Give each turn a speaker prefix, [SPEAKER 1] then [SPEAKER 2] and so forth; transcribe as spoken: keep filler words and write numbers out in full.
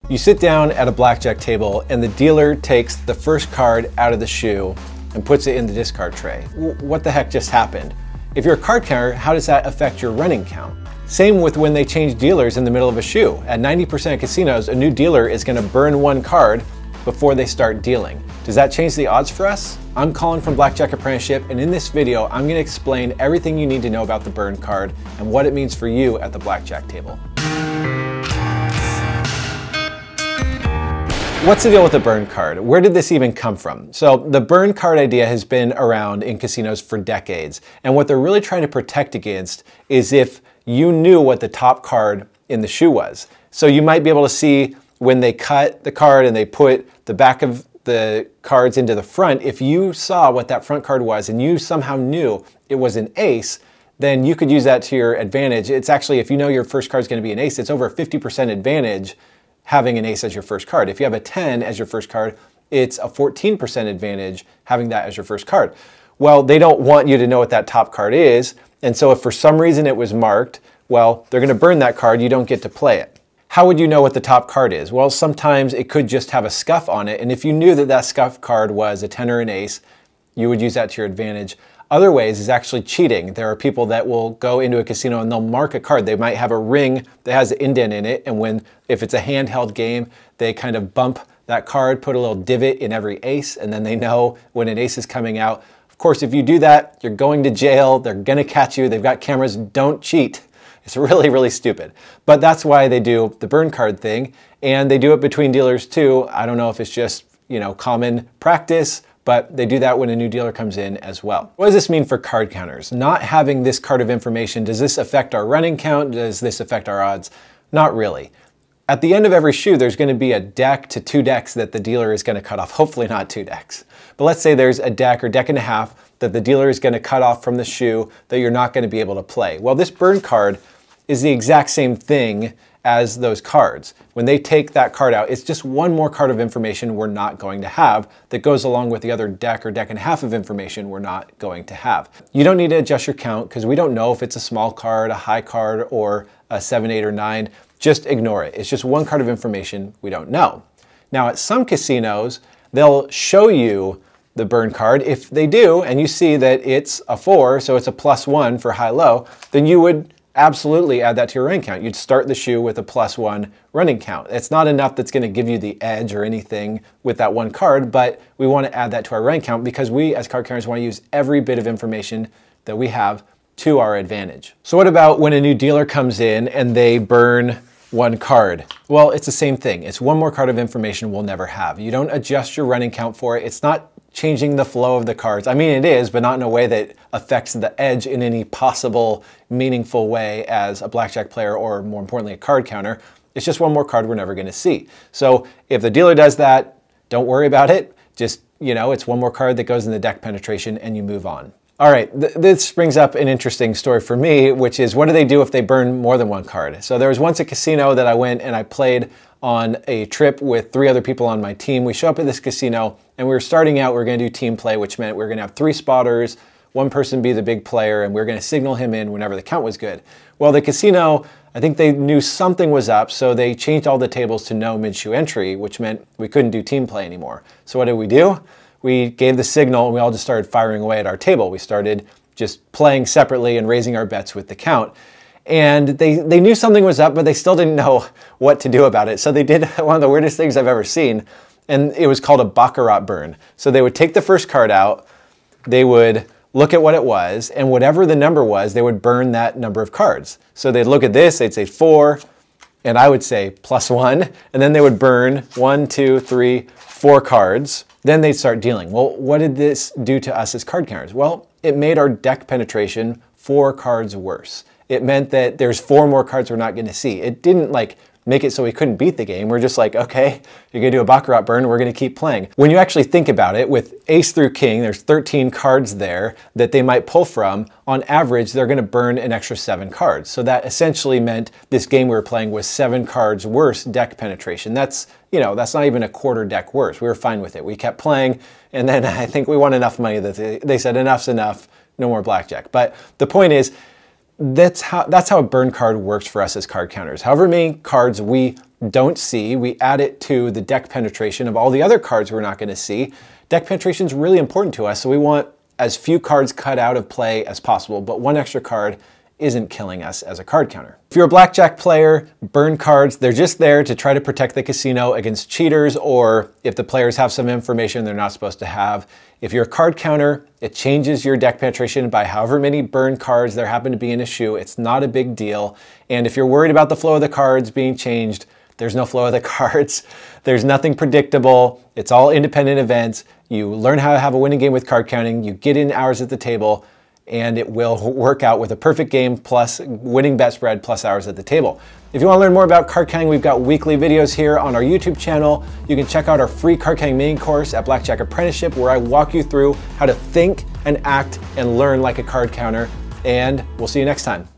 [SPEAKER 1] You sit down at a blackjack table and the dealer takes the first card out of the shoe and puts it in the discard tray. What the heck just happened? If you're a card counter, how does that affect your running count? Same with when they change dealers in the middle of a shoe. At ninety percent of casinos, a new dealer is going to burn one card before they start dealing. Does that change the odds for us? I'm Colin from Blackjack Apprenticeship, and in this video, I'm going to explain everything you need to know about the burn card and what it means for you at the blackjack table. What's the deal with the burn card? Where did this even come from? So the burn card idea has been around in casinos for decades. And what they're really trying to protect against is if you knew what the top card in the shoe was. So you might be able to see when they cut the card and they put the back of the cards into the front, if you saw what that front card was and you somehow knew it was an ace, then you could use that to your advantage. It's actually, if you know your first card is going to be an ace, it's over a fifty percent advantage having an ace as your first card. If you have a ten as your first card, it's a fourteen percent advantage having that as your first card. Well, they don't want you to know what that top card is, and so if for some reason it was marked, well, they're gonna burn that card, you don't get to play it. How would you know what the top card is? Well, sometimes it could just have a scuff on it, and if you knew that that scuff card was a ten or an ace, you would use that to your advantage. Other ways is actually cheating. There are people that will go into a casino and they'll mark a card. They might have a ring that has an indent in it, and when, if it's a handheld game, they kind of bump that card, put a little divot in every ace, and then they know when an ace is coming out. Of course, if you do that, you're going to jail. They're gonna catch you. They've got cameras. Don't cheat. It's really, really stupid. But that's why they do the burn card thing, and they do it between dealers too. I don't know if it's just, you know, common practice, but they do that when a new dealer comes in as well. What does this mean for card counters? Not having this card of information, does this affect our running count? Does this affect our odds? Not really. At the end of every shoe, there's gonna be a deck to two decks that the dealer is gonna cut off. Hopefully not two decks. But let's say there's a deck or deck and a half that the dealer is gonna cut off from the shoe that you're not gonna be able to play. Well, this burn card is the exact same thing as those cards. When they take that card out, it's just one more card of information we're not going to have that goes along with the other deck or deck and a half of information we're not going to have. You don't need to adjust your count because we don't know if it's a small card, a high card, or a seven, eight, or nine. Just ignore it. It's just one card of information we don't know. Now at some casinos, they'll show you the burn card. If they do, and you see that it's a four, so it's a plus one for high-low, then you would absolutely add that to your running count. You'd start the shoe with a plus one running count. It's not enough that's gonna give you the edge or anything with that one card, but we wanna add that to our running count because we as card counters wanna use every bit of information that we have to our advantage. So what about when a new dealer comes in and they burn one card? Well, it's the same thing. It's one more card of information we'll never have. You don't adjust your running count for it. It's not changing the flow of the cards. I mean, it is, but not in a way that affects the edge in any possible meaningful way as a blackjack player or, more importantly, a card counter. It's just one more card we're never going to see. So if the dealer does that, don't worry about it. Just, you know, it's one more card that goes in the deck penetration and you move on. All right, th this brings up an interesting story for me, which is what do they do if they burn more than one card? So there was once a casino that I went and I played on a trip with three other people on my team. We show up at this casino and we were starting out, we were gonna do team play, which meant we were gonna have three spotters, one person be the big player, and we were gonna signal him in whenever the count was good. Well, the casino, I think they knew something was up, so they changed all the tables to no mid-shoe entry, which meant we couldn't do team play anymore. So what did we do? We gave the signal and we all just started firing away at our table. We started just playing separately and raising our bets with the count. And they, they knew something was up, but they still didn't know what to do about it. So they did one of the weirdest things I've ever seen, and it was called a baccarat burn. So they would take the first card out, they would look at what it was, and whatever the number was, they would burn that number of cards. So they'd look at this, they'd say four, and I would say plus one, and then they would burn one, two, three, four cards. Then they'd start dealing. Well, what did this do to us as card counters? Well, it made our deck penetration four cards worse. It meant that there's four more cards we're not gonna see. It didn't like make it so we couldn't beat the game. We're just like, okay, you're gonna do a baccarat burn, we're gonna keep playing. When you actually think about it, with ace through king, there's thirteen cards there that they might pull from. On average, they're gonna burn an extra seven cards. So that essentially meant this game we were playing was seven cards worse deck penetration. That's, you know, that's not even a quarter deck worse. We were fine with it. We kept playing, and then I think we won enough money that they, they said enough's enough, no more blackjack. But the point is, that's how, that's how a burn card works for us as card counters. However many cards we don't see, we add it to the deck penetration of all the other cards we're not going to see. Deck penetration is really important to us, so we want as few cards cut out of play as possible, but one extra card isn't killing us as a card counter. If you're a blackjack player, burn cards, they're just there to try to protect the casino against cheaters, or if the players have some information they're not supposed to have. If you're a card counter, it changes your deck penetration by however many burn cards there happen to be in a shoe. It's not a big deal. And if you're worried about the flow of the cards being changed, there's no flow of the cards. There's nothing predictable. It's all independent events. You learn how to have a winning game with card counting. You get in hours at the table, and it will work out with a perfect game plus winning bet spread plus hours at the table. If you want to learn more about card counting, we've got weekly videos here on our YouTube channel. You can check out our free card counting mini course at Blackjack Apprenticeship, where I walk you through how to think and act and learn like a card counter. And we'll see you next time.